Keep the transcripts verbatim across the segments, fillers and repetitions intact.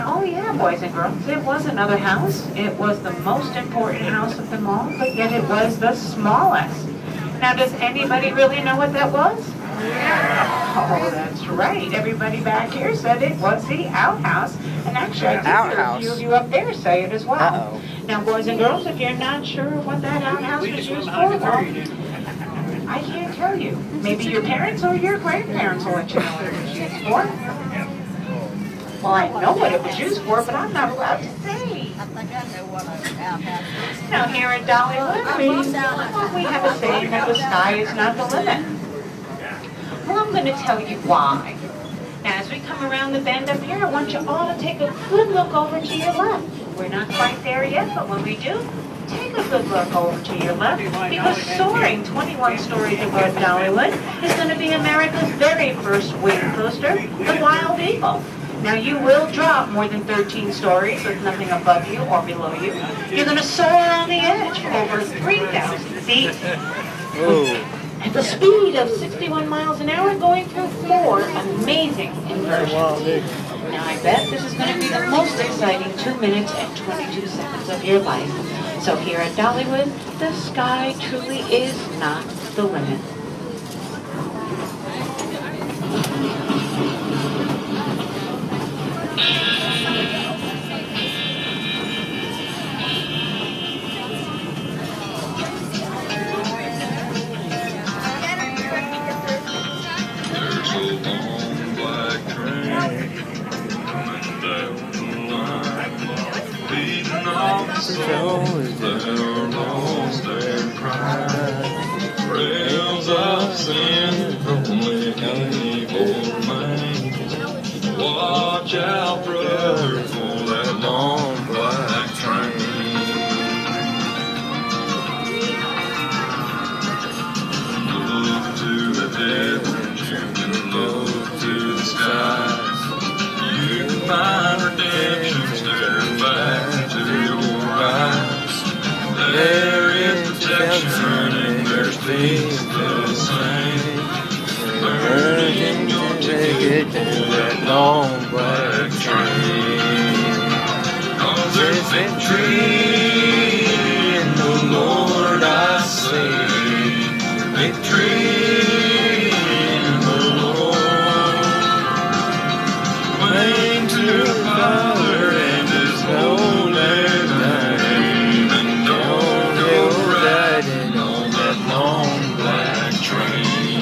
Oh yeah, boys and girls, it was another house. It was the most important house of them all, but yet it was the smallest. Now, does anybody really know what that was? Yeah. Oh, that's right. Everybody back here said it was the outhouse. And actually, I did hear a few of you up there say it as well. Uh-oh. Now, boys and girls, if you're not sure what that outhouse was used for, well, I can't tell you. Maybe your parents or your grandparents will let you know what it was used for. Well, I know what it was used for, but I'm not allowed to say. Now, here at Dolly Wood, we, well, we have a saying that the sky is not the limit. Well, I'm going to tell you why. Now, as we come around the bend up here, I want you all to take a good look over to your left. We're not quite there yet, but when we do, take a good look over to your left, because soaring twenty-one stories above Dolly Wood is going to be America's very first wing coaster, the Wild Eagle. Now, you will drop more than thirteen stories with nothing above you or below you. You're going to soar on the edge over three thousand feet. At the speed of sixty-one miles an hour, going through four amazing inversions. Now, I bet this is going to be the most exciting two minutes and twenty-two seconds of your life. So here at Dolly Wood, the sky truly is not the limit. Rails of sin, only evil man. Watch out, brother, for that long black train. Look to the heavens, you can look to the skies. You can find redemption staring back to your eyes. There is protection and there's peace the same. Urging your ticket to that long black train. Cause there's victory in the Lord, I say. Victory in the Lord. Cling to the Father and His holy name, and don't go riding on that long black train.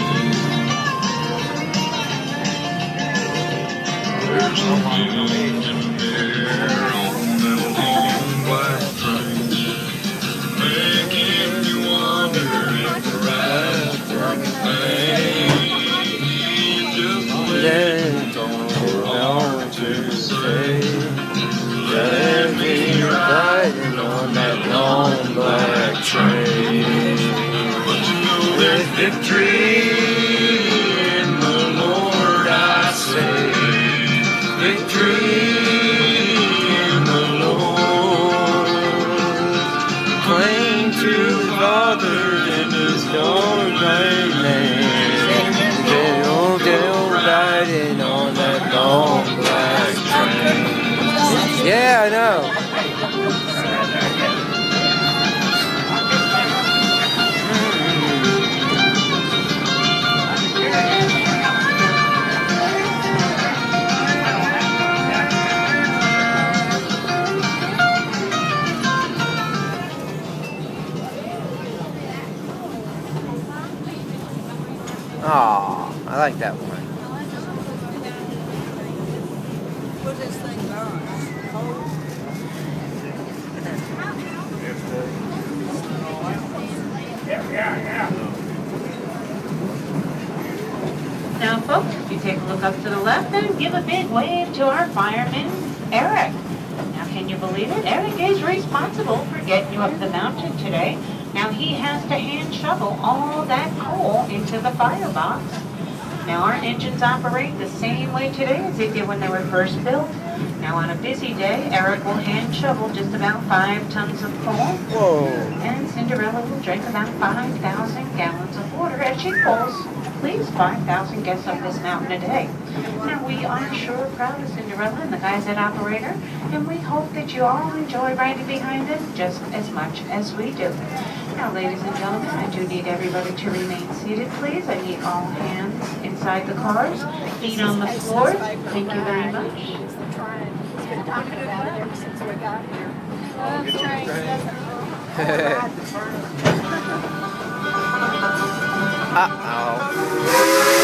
There's no engine there on that long black train, making you wonder if the right thing. Just let don't know to say. Let me riding on that long black train. But you know there's victory in the Lord, I say. Victory in the Lord. Cling to the Father and His holy name. They'll, they'll riding on that long black train. Yeah, I know. Aw, I like that one. Put this thing on. Now, folks, if you take a look up to the left and give a big wave to our fireman, Eric. Now, can you believe it? Eric is responsible for getting you up the mountain today. Now, he has to hand shovel all that coal into the firebox. Now, our engines operate the same way today as they did when they were first built. Now, on a busy day, Eric will hand shovel just about five tons of coal. Whoa. And Cinderella will drink about five thousand gallons of water as she pulls please five thousand guests up this mountain a day. Now, we are sure proud of Cinderella and the guys that operate her, and we hope that you all enjoy riding behind them just as much as we do. Now, ladies and gentlemen, I do need everybody to remain seated, please. I need all hands inside the cars, feet on the floor. Thank you very much. He's been talking about it ever since we got here. Uh-oh.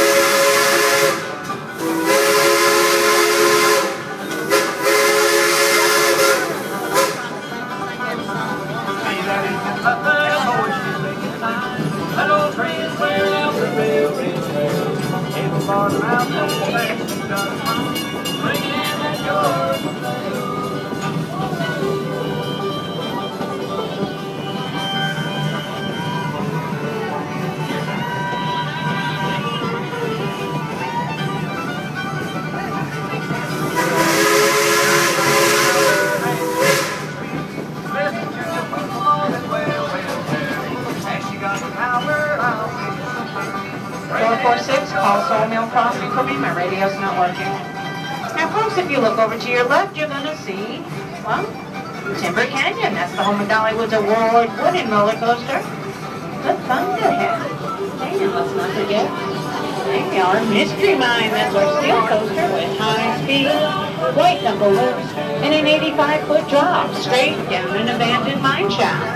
four four six, call Sawmill Crossing for me. My radio's not working. Now, folks, if you look over to your left, you're going to see, well, Timber Canyon. That's the home of Dolly Wood's award-winning roller coaster, the Thunderhead. And let's not forget, they are Mystery Mine. That's our steel coaster with high speed, white number loops, and an eighty-five foot drop straight down an abandoned mine shaft.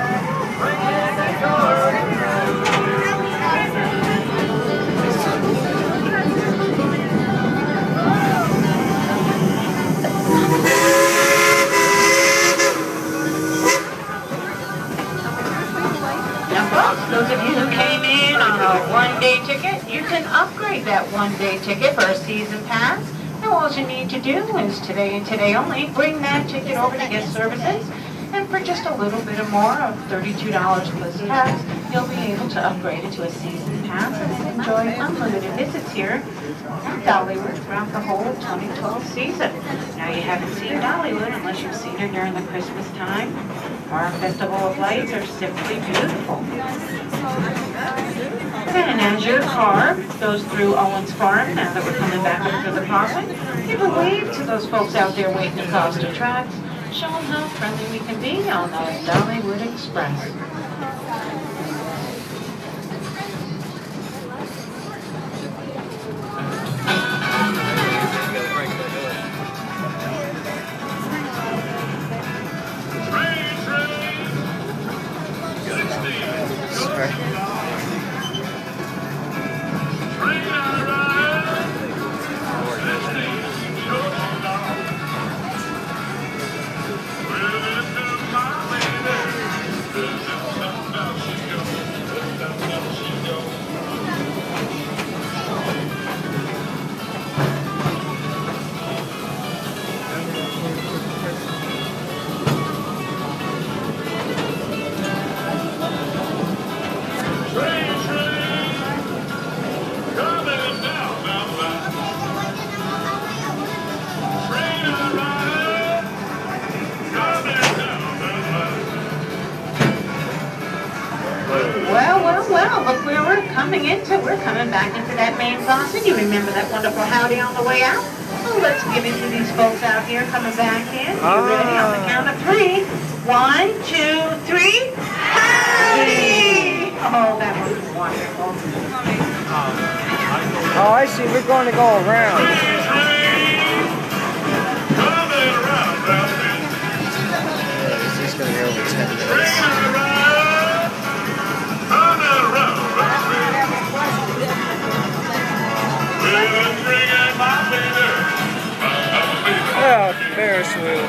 Those of you who came in on a one-day ticket, you can upgrade that one-day ticket for a season pass. Now all you need to do is today and today only, bring that ticket over to guest services, and for just a little bit more of thirty-two dollars plus tax, you'll be able to upgrade it to a season pass and enjoy unlimited visits here at Dolly Wood throughout the whole twenty twelve season. Now, you haven't seen Dolly Wood unless you've seen her during the Christmas time. Our Festival of Lights are simply beautiful. And as your car goes through Owen's Farm, now that we're coming back up to the crossing, give a wave to those folks out there waiting across the tracks. Show them how friendly we can be on the Dolly Wood Express. Look where we're coming into. We're coming back into that main sausage. You remember that wonderful howdy on the way out? Well, let's give it to these folks out here coming back in. You ah. ready? On the count of three. One, two, three. Howdy! Oh, that was wonderful. Oh, I see. We're going to go around. This is going to be over ten minutes. Oh, Ferris wheel.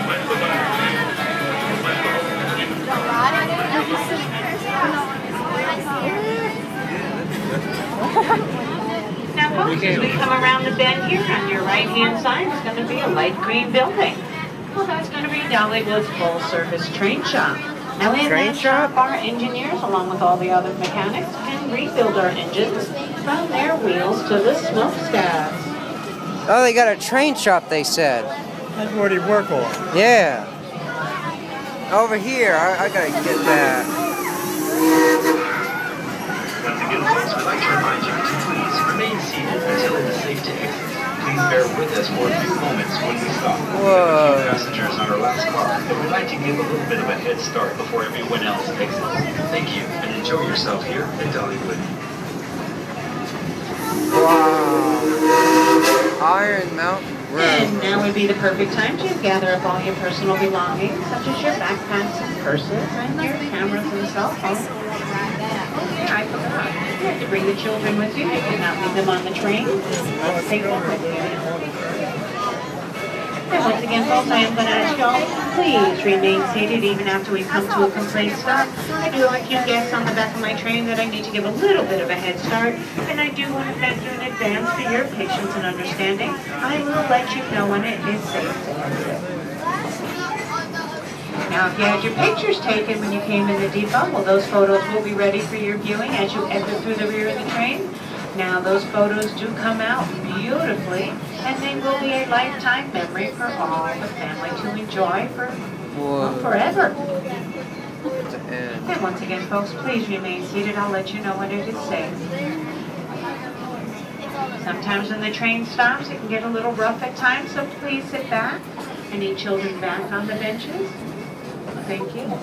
Now, folks, as we come around the bend here, on your right-hand side is going to be a light green building. Well, that's going to be Dolly Wood's full-service train shop. Now, in that shop, our engineers, along with all the other mechanics, can rebuild our engines from their wheels to the smokestacks. Oh, they got a train shop, they said. That's where they work on. Yeah. Over here, I, I gotta get that. Once again, folks, we'd like to remind you to please remain seated until it is safe to exit. Please bear with us for a few moments when we stop. Whoa. Few passengers on our last car, but we'd like to give a little bit of a head start before everyone else exits. Thank you, and enjoy yourself here at Dolly Wood. Wow. Iron Mountain Road. And now would be the perfect time to gather up all your personal belongings, such as your backpacks and purses, and your cameras and cell phones. Oh, here, I forgot. You have to bring the children with you. You cannot leave them on the train. Let's take them with you. And once again, folks, I am going to ask y'all, please remain seated even after we come to a complete stop. I do have a few guests on the back of my train that I need to give a little bit of a head start, and I do want to thank you in advance for your patience and understanding. I will let you know when it is safe to exit. Now, if you had your pictures taken when you came in the depot, well, those photos will be ready for your viewing as you exit through the rear of the train. Now, those photos do come out beautifully, and they will be a lifetime memory for all the family to enjoy for well, forever. And once again, folks, please remain seated. I'll let you know when it is safe. Sometimes when the train stops, it can get a little rough at times, so please sit back. I need children back on the benches. Thank you.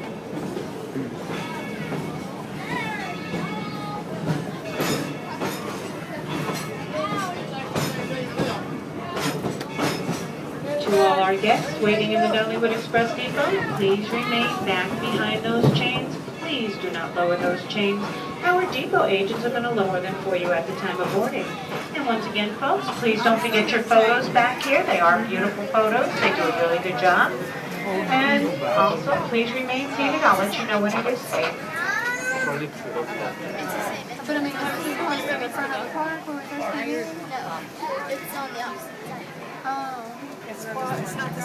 To all our guests waiting in the Dolly Wood Express Depot, please remain back behind those chains. Please do not lower those chains. Our depot agents are going to lower them for you at the time of boarding. And once again, folks, please don't forget your photos back here. They are beautiful photos. They do a really good job. And also, please remain seated. I'll let you know when it is safe. But I mean, have you gone to the front of the park or is there? No, it's on the opposite side. Oh. It's not the